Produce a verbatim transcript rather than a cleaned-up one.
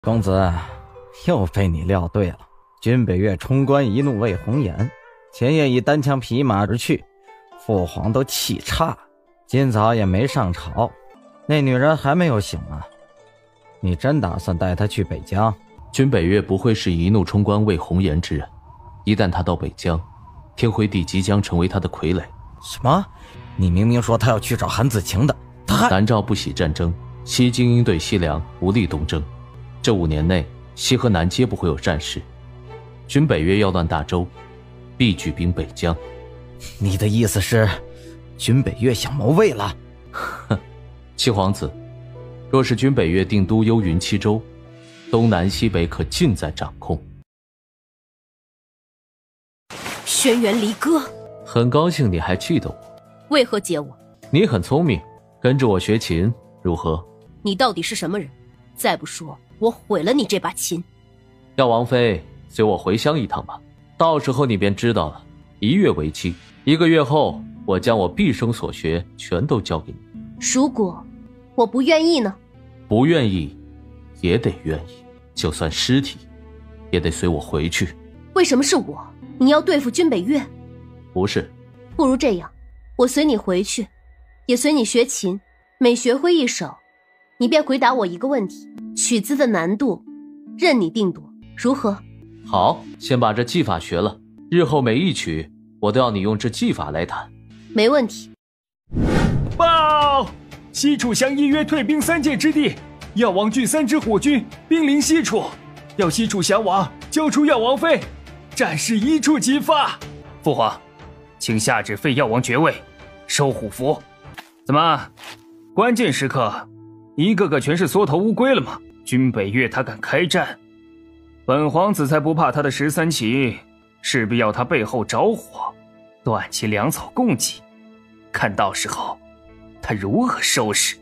公子，又被你料对了。军北越冲冠一怒为红颜，前夜已单枪匹马而去，父皇都气差，今早也没上朝，那女人还没有醒啊。你真打算带她去北疆？ 军北越不会是一怒冲冠为红颜之人，一旦他到北疆，天辉帝即将成为他的傀儡。 什么？你明明说他要去找韩子晴的，他还…… 南诏不喜战争，西精英对西凉无力东征，这五年内西和南皆不会有战事。军北越要乱大周，必举兵北疆。 你的意思是，军北越想谋魏了？ 哼，七皇子，若是军北越定都幽云七州，东南西北可尽在掌控。 轩辕离歌， 很高兴你还记得我。 为何接我？ 你很聪明，跟着我学琴如何？ 你到底是什么人？再不说我毁了你这把琴。 要王妃随我回乡一趟吧，到时候你便知道了。一月为期，一个月后我将我毕生所学全都教给你。 如果我不愿意呢？ 不愿意也得愿意，就算尸体也得随我回去。 为什么是我？你要对付军北越？ 不是。 不如这样，我随你回去，也随你学琴，每学会一首，你便回答我一个问题，曲子的难度任你定夺，如何？ 好，先把这技法学了，日后每一曲我都要你用这技法来弹。 没问题。 报！西楚降一约退兵三界之地，药王聚三支火军兵临西楚，要西楚降王交出药王妃，战事一触即发。父皇，请下旨废药王爵位，收虎符。怎么，关键时刻一个个全是缩头乌龟了吗？军北越他敢开战，本皇子才不怕他的十三旗，势必要他背后着火，断其粮草供给，看到时候他如何收拾。